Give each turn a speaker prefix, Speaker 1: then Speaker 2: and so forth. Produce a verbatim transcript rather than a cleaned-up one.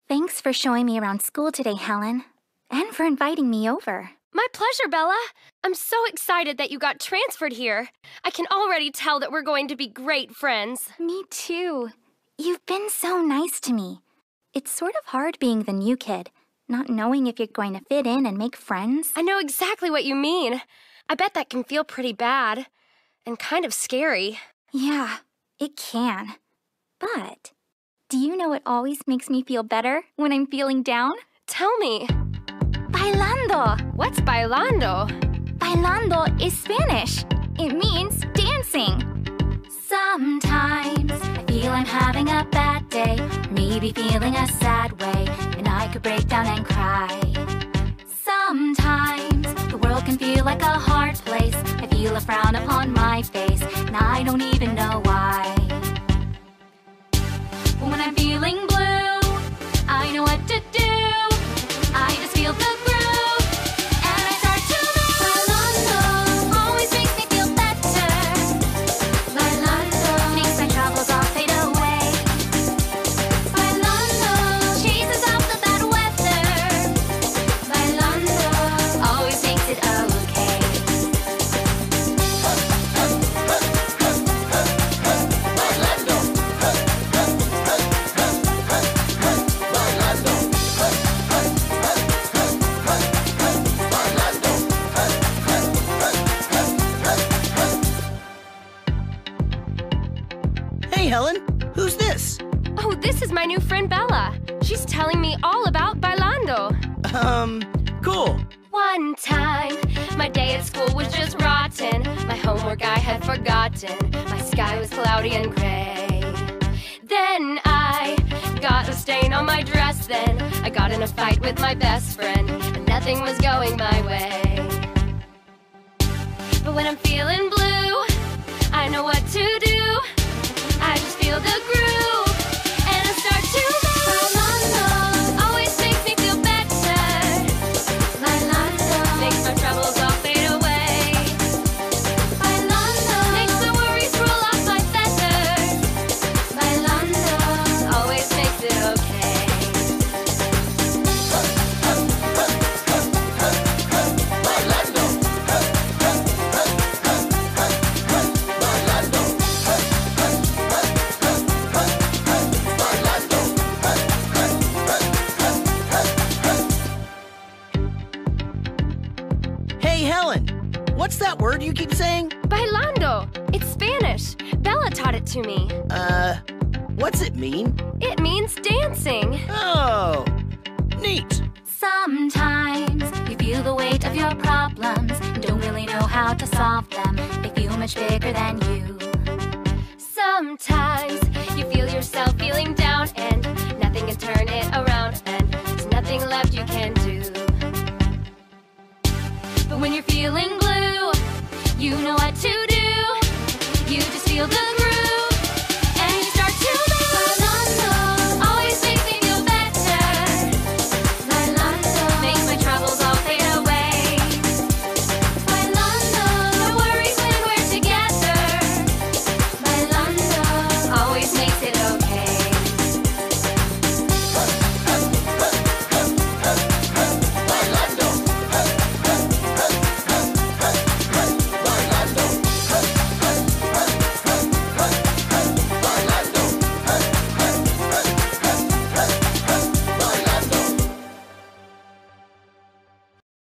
Speaker 1: Thanks for showing me around school today, Helen. And for inviting me over.
Speaker 2: My pleasure, Bella. I'm so excited that you got transferred here. I can already tell that we're going to be great friends.
Speaker 1: Me too. You've been so nice to me. It's sort of hard being the new kid, not knowing if you're going to fit in and make friends.
Speaker 2: I know exactly what you mean. I bet that can feel pretty bad. And kind of scary.
Speaker 1: Yeah, it can. But, do you know what always makes me feel better when I'm feeling down?
Speaker 2: Tell me.
Speaker 1: Bailando!
Speaker 2: What's bailando?
Speaker 1: Bailando is Spanish. It means dancing. Sometimes I feel I'm having a bad day, maybe feeling a sad way, and I could break down and cry. Sometimes the world can feel like a hard place. I feel a frown upon my face, and I don't even know why. But when I'm feeling blue, I know what to do. I just feel the groove, and I start to move. Bailando always makes me feel better. Bailando makes my troubles all fade away. Bailando chases off the bad weather. Bailando always makes it okay.
Speaker 3: Hey, Helen. Who's this?
Speaker 2: Oh, this is my new friend Bella. She's telling me all about bailando.
Speaker 3: Um, cool.
Speaker 2: One time, my day at school was just rotten. My homework I had forgotten. My sky was cloudy and gray. Then I got a stain on my dress. Then I got in a fight with my best friend, and nothing was going my way. But when I'm feeling blue, I know what to do. I just feel the groove, and I start to move. Bailando always makes me feel better. Bailando makes my troubles all fade away. Bailando makes the worries roll off my feathers. Bailando always makes it okay.
Speaker 3: Hey, Helen. What's that word you keep saying?
Speaker 2: Bailando. It's Spanish. Bella taught it to me.
Speaker 3: Uh, what's it mean?
Speaker 2: It means dancing.
Speaker 3: Oh, neat.
Speaker 1: Sometimes you feel the weight of your problems and don't really know how to solve them. They feel much bigger than you.
Speaker 2: Sometimes you feel yourself feeling